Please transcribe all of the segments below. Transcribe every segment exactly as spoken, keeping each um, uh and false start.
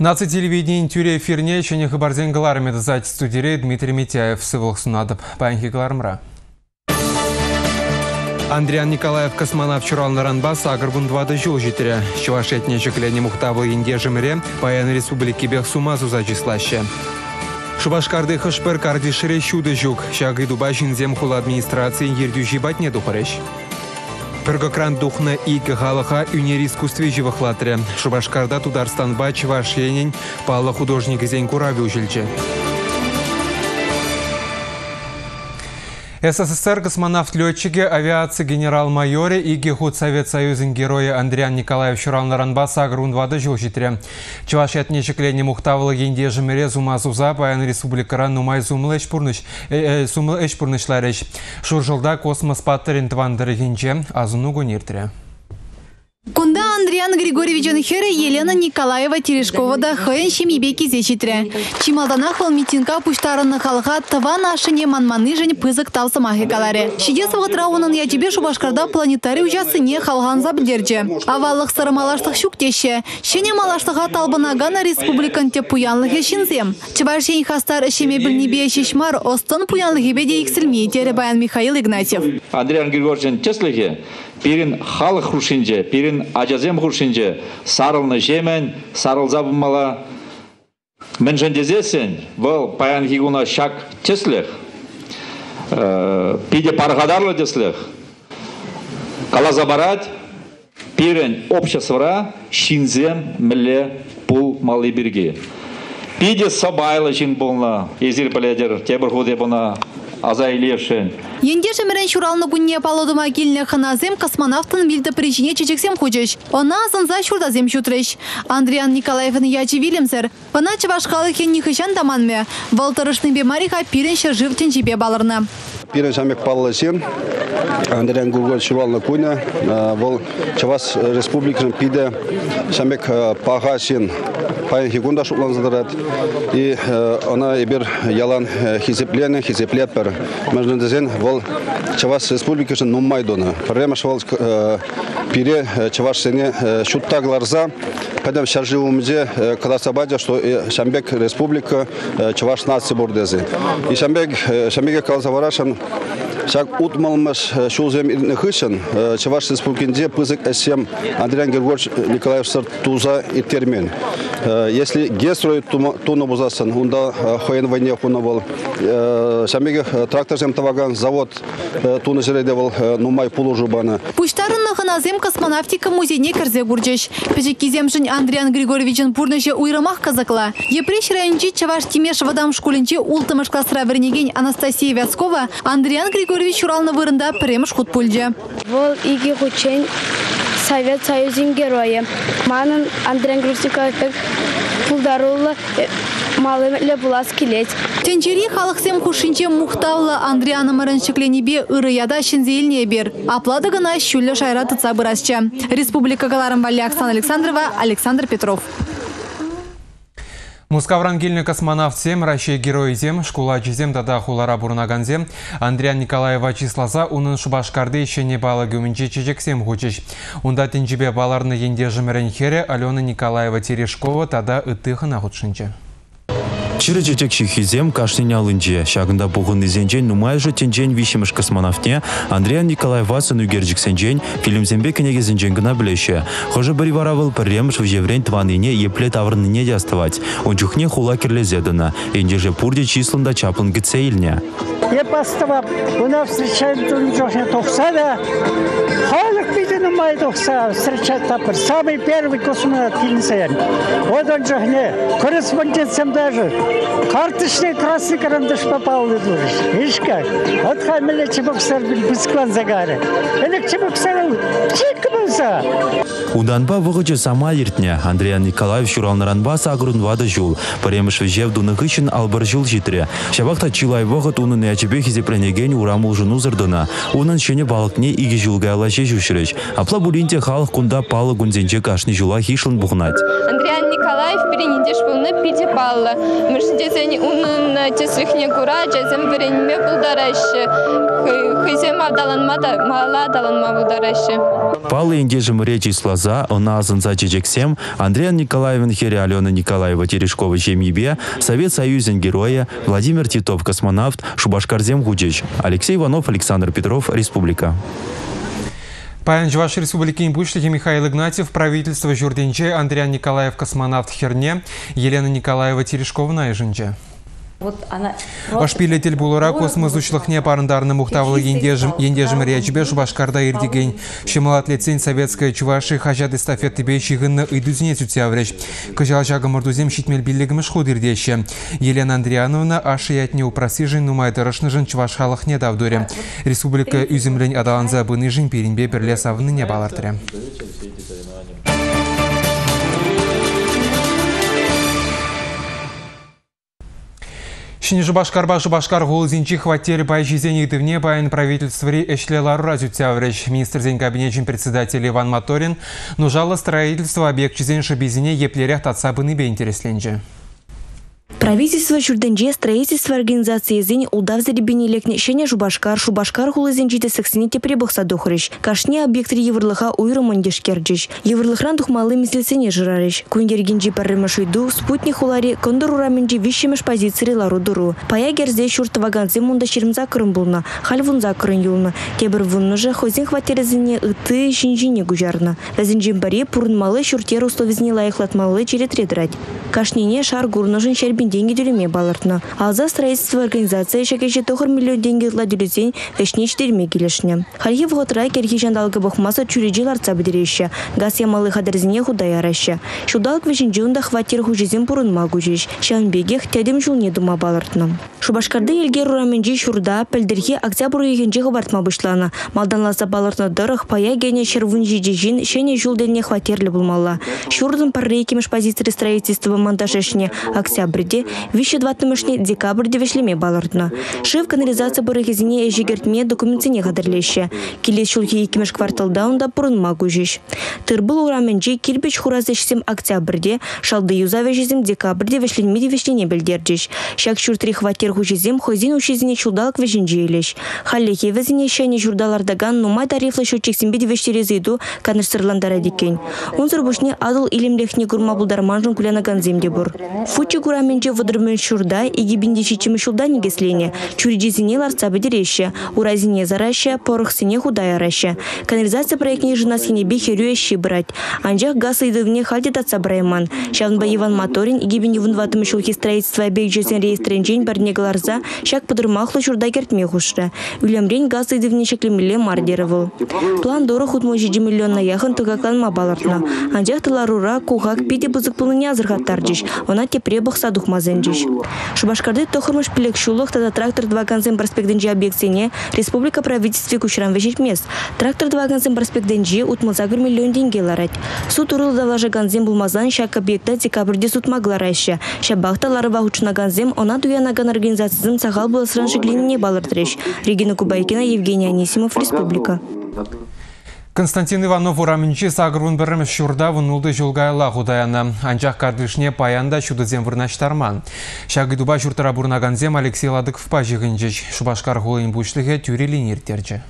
Наци телевидение тюре эфирне чене хабарден галарами дазать студире Дмитрий Митяев сывылых сунадып. Паянхи галармра. Андриан Николаев космонавт чуралнаран бас агрбун двада жил житере. Чувашетне чеклене мухтавы инде жемре паян республики Бехсумазу зачислаще. Шубашкарды хышпер кардишире щуды жук. Шагы дубашин земхула администрации ердю жибать не духареш. Пергокран духна и галаха юнер искусстве живохлатре. Шубашкарда Тударстан бач вашенень пала художник зень курави ужильче. СССР космонавт-летчики авиации генерал-майоре и гехуд Совет Союзын герои Андриан Николаев Шуралнаран баса агрунвада жилжитре. Чувашет нечеклене мухтавылы енде жемере зумазуза паян республикаран нумай зумлы эшпурныш сумлы эшпурнышлареш. Шуржылда космос паттерин твандыры генче азуну гуниртре. Кунда Андриан Григорьевичен хере Елена Николаева Терешкова да хын шемибеки зечитре. Чималдана хыл митинга пуштарынны халыға тыва нашыне манманыжын пызык талсымахи каларе. Шидес вғытрауынын ятебе Шубашкарда планетарий ужасыне халған забдерже. Аваллық сырымалаштық шуктеше. Шене малаштыға талбынагана республикан те пуянлығы шинзем. Чывашен хастар шеме білнебе шешмар остын пуянлығы беде иксілмей тере баян Михаил Игнатьев. Андриан Григорьевичен тесліге перин халық хрушинже, перин ажазем хрушинже, сарылны жемен, сарылза бумала. Мен жендезесен, бұл паян хигуна шак теслех, пиде паргадарлы теслех. Кала забарать, перин обществора шинзем мле пул малы бирги. Пиде собайлы жин болна, езір біледер, тебір худе бұна. Енде жемерен шуралны гунне палодыма келіне ханазем космонавтын вилді причине чечексем хучыш. Она азынза шурдазем шутрыш. Андриан Николаевны ячи вилемсер. Пана чывашқалы хенни хышан таманме. Валтырышны бемариха пирен шыржывтен жибе балырны. Пирен жамек палласен. Андриан Григорьевич шуралны куйна. Вол Чавас республикасын пиде жамек пағасен. Паян хигунда шутлан задырат. И она ебер ялан хизеплене, хизеплетпер. Между дезен вол Чаваш республикасын нумайдона. Премаш вол пире Чаваш сене шуттагларза. Пойдем шарживумзе когда собадя, что Шамбек республика Чаваш нации бурдезе. И Шамбек Шамбек калзаварашан шаг утмалмаш шулзем ирнехышен Чаваш республикинде пызык эсем Андриан Григорьевич Николаев туза и термин. Если гестроид туна бузасан, унда хоен войне хунавал. Шамбек тракторзем таваган завод туна жередевал нумай пулу жубана. Пуштарынны ханазем космонавтика музейне кірзе гурджеш. Пежекизем жын Андриан Григорьевичен пурныше уйрымах казакла. Епреш райончи Чаваш Тимеш вадам школинче ултымыш классра вернеген Анастасия Вяскова Андриан Григорьевич шуралны вырында премш хут пульджа. Вол иги хучен Совет Союзин героя. Манын Андриан Григорьевич пулдарулы малымле булас келет. Тенчери халықсем хушинче мухтавлы Андриана мырыншыкленебе ырыяда шинзейлне бер. Аплады гына шүлі шайра тұтса бұрасча. Республика Галарым Валли Оксана Александрова, Александр Петров. Мускаврангельный космонавт сем, Россия герой зем, школа чизем дада хулара бурнаганзем, Андриан Николаева числаза, унын Шубашкарды еще не бала гюминче чечексем хучеш. Унда тенчебе баларны енде жемерен хере Алена Николаева Терешкова тада ытыхы нахудшинче. Чиры чечек шихизем кашнене алынче. Шагында бұғын изенчен нумай же тенчен вишемыш космонавтне Андриан Николаева сыну герджиксенчен фильмзембе кенегезенчен гына білеше. Хожы бір варавыл пірремш в жеврен тваныне епле таврныне дяставать. Он чухне хула керлезедана. Энде же пурде числында чаплын гицейлне. Я постава, у нас встречают тоже тохса, да. Халык биде нумай тохса встречать тапыр. Самый первый космонавт фильмсен. Вот он же не корреспондентцем даже. Карточный красный карандаш попал в дуриш. Видишь как? Вот хамиле чебоксар бискван загары. Элек чебоксару чик болса. Уданба вғычы сама ертне. Андриан Николаев шуралнаранба сагрунвада жул. Паремыш вежев дунығышын албар жыл житре. Шабақта чилай вғыт унын ячебе хизепленеген урамыл жыну зырдына. Унын шене балықне иги жылға алаше жүшіріш. Апла булинте халық кунда палы гунзенче кашны жула хишлын бұғынат. Андриан Николаев перенедеш бұлны пиде палы. Мышдезен унын теслихне кура, жезем веренме бұлдарашы. Хызем авдаланма да мала авдаланма бұлдарашы. Палы инде жымыре числа Аза, она азанца чечексем, Андриан Николаевен хере Алена Николаева Терешкова Жемибе, Совет Союзен героя, Владимир Титов космонавт, Шубашкарзем Гудич, Алексей Иванов, Александр Петров, Республика. Паян Чуваш Республики Импучлихи Михаил Игнатьев, правительство Журденче, Андриан Николаев космонавт Херне, Елена Николаева Терешкова Найжинче. Вот она... Ашпилетель булура космос учлыхне парындарны мухтавлы ендежим речбе Шубашкарда ирдеген. Шемалат лицень советская Чуваши хажат эстафеты бейшигынны идузине тютявреч. Кожал жагы мордузем щитмел биллигіміш худырдеші. Елена Андриановна ашы ятне упросижен нумайдырышныжын Чуваш халықне давдуре. Республика үзімлень адаланза быныжын перенбе бірле савыны не балартыры. Шыны Жубашкарба Жубашкар голызинчи хваттері бай жизени дывне байын правительствори эшлелару разютявреч. Министр зен кабинетчин председатель Иван Моторин нужало строительство объект жизен шабизине еплерях татсабыны бе интересленче. Правительство Журденче строительство организации зень улдав заребенелекне шене Жубашкар, Шубашкар хулызенчите сексинете прибахса дохрыш. Кашне объекты еврлыха уйрымын дешкерджиш. Еврлыхран тухмалы мислесене жырарыш. Кундергенчи паррымашыйду, спутник хулари кондор ураменчи вишемеш позиции лару дуру. Пая герзе шуртаваганзе мунда ширм закрын булна, хальвун закрын юлна. Тебір вуннужа хозин хватерезіне ыты шинжине гужарна. Вазинжин баре пурнмалы шуртеру условизне лайықлатмалы черетредрать. Кашнене шар гурнужын шербин деньги дюлеме балартна. А за строительство организации шакеши тохар миллион деньги ладюлезень вешне четыреме келешне. Халье в год рай керхишан далга бахмаса чурижи ларца бедереща. Газ ямалы хадерзине худая раща. Шудалк вешенжунда хватер хужизем пурын магужиш. Шанбегех тядем жул не дума балартна. Шубашкарды елге рураменджи шурда пельдерхи октябрь егенджи хабартма бышлана. Малданласа балартна дырых пая гене шервунжи джижин шене жул дельне хватерлі булмала. Шурдын паррейкимеш позиции строительства монтажешне октябрьде вище двадцатый декабрьде вешлеме балардна. Шив канализация барыгезине ежегертме документине кадрлеще. Келес шулхи екимеш кварталдаунда пурынма гужиш. Тырбыл ураменджи кирпич хуразешсем октябрьде, шалды юза вежезем декабрьде вешленмеде вешлине белдерджиш. Шак шуртри хватер хужезем хозин ушезине чулдалк веженджи елеш. Халлехе везине шайне журдалардаган нумай тарифлы шутчексембеде вештерезейду канышсырландара декен. Унзыр бушне адыл илемлехне гурма булдарманжын кулянаган земде бур. Фучи гураменджи водырмен шурда и гибинди чичимы шулда негеслене. Чуриджизине ларца бедереща, уразине зараща, порохсине худая раща. Канализация проектне жена сине бехерюя щибрать. Анжах газ идывне хальдит отца брайман. Шавнба Иван Моторин и гибинди вунватым шулхи строительства объект жесен реестренжень барне гларза, шак подырмахлы шурда гертме хушра. Улямрень газ идывне шеклемеле мардеровал. План дорог утможи миллион на яхан тугаклан мабалартна. Анжах таларура кухак пиде бузык полыне азырхаттарджиш. Она те пребах садух мазенджиш. Шубашкарды тохырмыш пилек шулых тада трактор два концем проспектенджи объектсене республика правительстве кучран вежит мест. Трактор два концем проспектенджи утмазагр миллион деньги ларать. Суд урыл завлажа ганзем булмазан шак объекта декабрьде суд маглараща. Шабахта ларыва учна ганзем она туянаган организацизм сахал был сранши глинине балартреш. Регина Кубайкина, Евгений Анисимов, Республика. Константин Иванов ураменчи сагырвын біріміз шурда вұнулды жылгайла ғудаяна. Анжақ кардышне паянда шудызем вырнаштарман. Шагыдуба жұртыра бұрнаганзем Алексей Ладыков пажығынжыш. Шубашкар ғолын бұшлығы тюрелин ертерчі.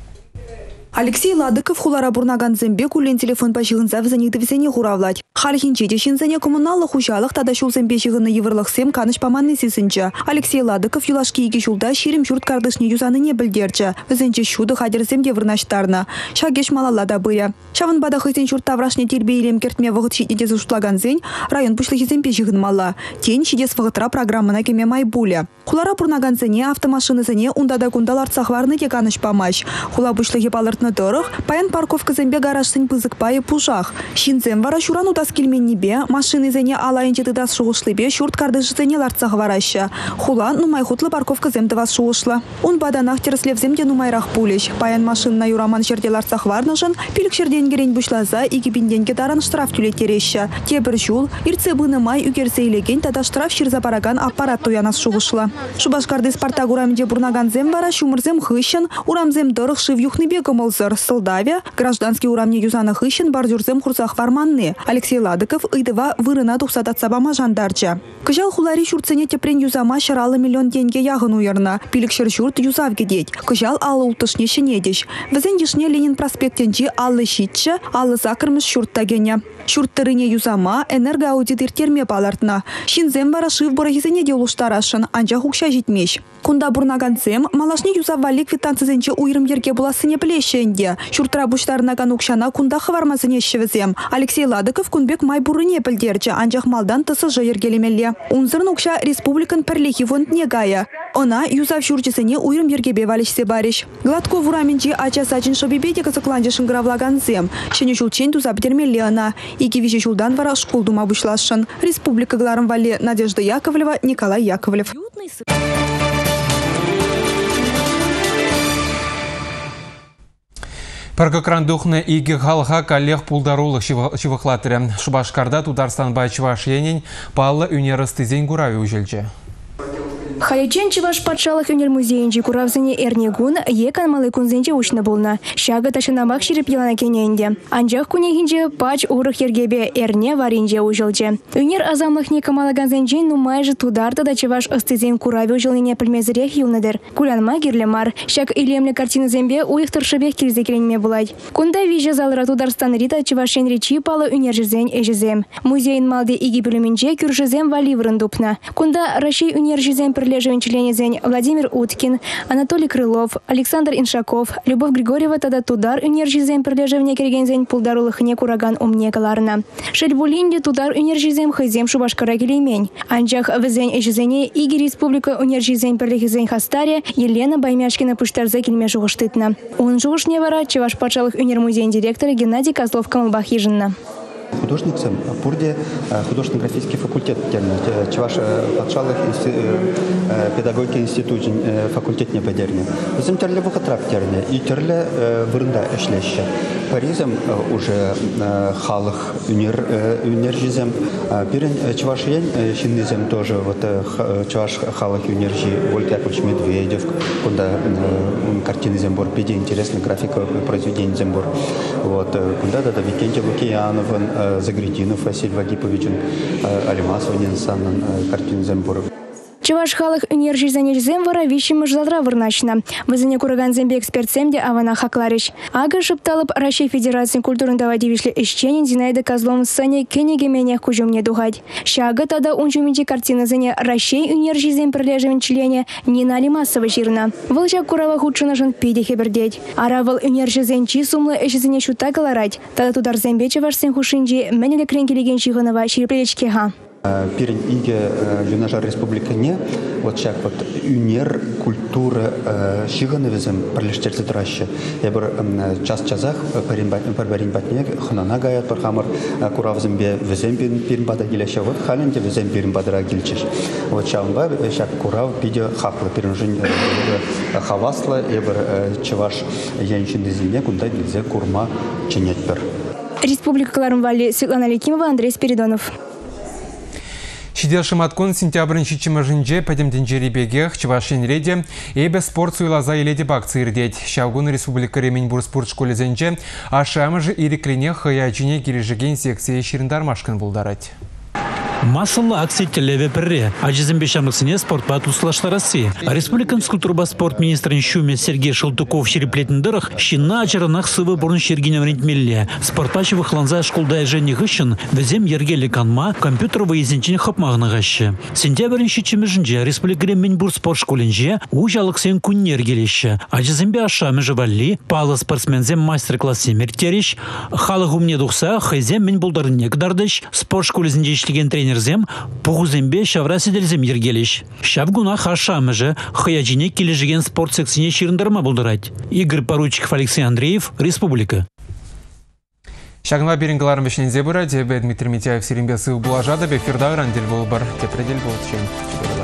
Алексей Ладыков хулара бурнаганзембе кулен телефон пашығынса візанекті візене ғуравлать. Халхинче дешінзене коммуналы хушалық тада шулзембе жығыны еврлықсем каныш паманны сесінчі. Алексей Ладыков юлашки еге шулда шерім жұрт кардышны юзаны не білдерчі. Візенче шуды хадерземде вырнаштарна. Шагеш малалада бұя. Шавын бада хызен жұрт таврашне тербе елем кертме вғыт шетнеде зұштлаганзен район пұшлығызембе жығын мала. Тен шедес вғытра программына кеме майбуля. Хулара бурнаганзене автомашинызене ундада кундалар цахварны те каныш памаш. Хула бұшлығы балыртны дырық, паян парковка зембе гаражсын пызык пайы пужах. Шинзем вара шуран утас келмен небе, машины зене алайынче тыдас шуғышлыбе шурт кардышы зене ларцах вараща. Хула нумай хутлы парковка земді вас шуғышла. Он баданах тереслев земде нумайрах пулеш. Паян машинна юраман жерде ларцах варнышын, пилік жерден керен бұшлаза, ики бинденге даран штраф түлетереща. Тебір жул, ирце быны май үгерсе илеген тада штраф ширза параган аппарат туянас шуғышла. Шубашкарды Спартак урамде бурнаган зем вара шумырзем хыщен, урамзем дырық шив юхны бегомыл. Сылдаве, гражданский урамне юзана хыщен бардюрзем хурзах варманны. Алексей Алексей Ладыков ыйдыва вырына тухсататсабама жандарча. Кыжал хулари шурцене тепрен юзама шаралы миллион деньги ягын уйырна. Пилікшір шурт юзав гедет. Кыжал аллы ултышне шенедеш. Візен ешне Ленин проспектенчи аллы щитче, аллы закырмыш шуртта гене. Шурттырыне юзама энергоаудитыр терме палартна. Шинзем бара шив борахизене де улуштарашын, анча хукша житмеш. Кунда бурнаганцем малашне юзаввали квитанцизенче уйрым ерге буласыне білешенде. Шуртра буштарына укшана кунда хавармасыне шевізем. Алексей Ладыков кунбек май бурыне пілдерче, анчах малдан тысыжы ергелемелле. Унзырн укша республикан пірлехи фонд негая. Она юзав шурчесене уйрым ергебе валишсе бариш. Гладко вураменчи ача сачин шобибеде кызыкланче шынгравлаганцем. Шене шулчен тузап термелле она. Ики вище шулдан вара школ дума бушлашын. Республика гларым вале Надежда Яковлева, Николай Яковлев. Паргокрандухны иги халха коллег пулдарулы шивахлатыры. Шубашкарда Тударстан байчываш енень паллы үнерыстызен гурави ужелче. Халичен чываш патшалық өнер музейінче куравзыне эрнегун екан малы кунзенче учны болна. Шага ташынамак ширип елана кененде. Анжақ кунегінче пач урых ергебе эрне варинче ужылче. Өнер азамлықне камалаганзенче нумайжы тударда да чываш ыстызен курави ужылыне пілмезірек юлнадыр. Кулянма гирлемар. Шак илемлі картины зембе уйықтыршыбек келзе келенме булай. Кунда виже залыра Тударстан рита чывашен речи палы өнер жизен эжізем. Музейн малды иги білімінче күржізем валиврын дупна. Кунда Рашей өнер жизен членезень Владимир Уткин, Анатолий Крылов, Александр Иншаков, Любовь Григорьева тада тудар унержизем прилежевне кергензень пулдарулых не кураган умне каларна. Шельбулинде тудар унержизем хайзем Шубашкара келеймень. Анчах везень эжизене иги республика унержизем прилежезень хастаре Елена Баймяшкина пуштарзе кельме жугыштытна. Он жугышне вара чеваш патшалық унер музейн директора Геннадий Козлов Камылбахижинна. Художник сам пурде художественно-графический факультет чеваш патшалық педагогика институт факультет не подерне. Затем терле выхотрап терне и терле вырында эшлеще. Паризем уже халых унержизем. Пирен чеваш ень шиннизем тоже вот чеваш халых унержи Вольт Яковлевич Медведев, куда картины зембор, пиде интересная графика произведений зембор. Вот куда да Викентий Лукьянов, Загрединов Василий Вагипович, Алимасов Нинсан, картины зембор. Чеваш халых унержи занежзем вара вищим жладра вырначна. Вызыне кураган зембе экспертсемде Авана Хакларич. Ага шепталып Россия Федерации культурного дивишле ищенин Зинаида Козлом сане кенеге менях кужумне дугать. Шага тада унчуминчи картина зане Россия унержи зем прилежевен члене Нина Алимасова жирна. Волча курава худшина жан пиде хебердеть. Аравал унержи зенчи сумлы эшизене шута галарать. Тада тудар зембе чеваш сен хушинджи менеле кренкелеген чиганова ширплечкеха. Перед иге юнажар республика не вот чак вот унер культура шигановизм прилештельцы траще. Я бы час часах парбарин батне ханана гаят пархамар куравзембе везембин пирбада гилеща вот халенте везембин бадра гильчиш. Вот чамба чак курав пиде хаклы перенжин хавасла я бы чеваш янчин дизине куда гильзе курма чинетпер. Республика Клармвали, Светлана Ликимова, Андрей Спиридонов. Шидел шаматкон сентябрь чимажинже падемденжери бегех чевашин реде эбе спорт суйлаза иледе бак цирдеть. Шаугун республика Ремень спорт школе зенже, а шамажы иреклене хаячине кирежеген секция шириндармашкан булдарать. Масылы акция телеве перре. Ажизм бешамлыксыне спортпа туслаштарасы. Республикан скульптурба спорт министрин Шуме Сергей Шелтуков шереплетіндірых шина ачаранах сывы бұрын шергенем рентмелле. Спортпачы выхланза школда жені ғышын візем ергелі канма компьютеровы езенчен хапмағына ғашы. Сентябрин шичіміжінже Республика Ремень спорт школенже ужалықсен күннер келеші. Ажизмбе ашамы жывалли, палы спортсмензем мастер-классы мертереш, халық умне дұқса, хайзем мен бұлдарын некдардыш, спорт школезінде ішлеген тренер Зем пугузембе шавра сиделзем ергелеш. Шавгуна хашамыжы хаяджине кележеген спорт секцине шириндарма булдырать. Игорь Поручиков, Алексей Андреев, Республика. Шагнва берингаларым бешнен зебура, дебе Дмитрий Митяев Серембесы булажады, бефирда грандель болбар, тепредель болчен.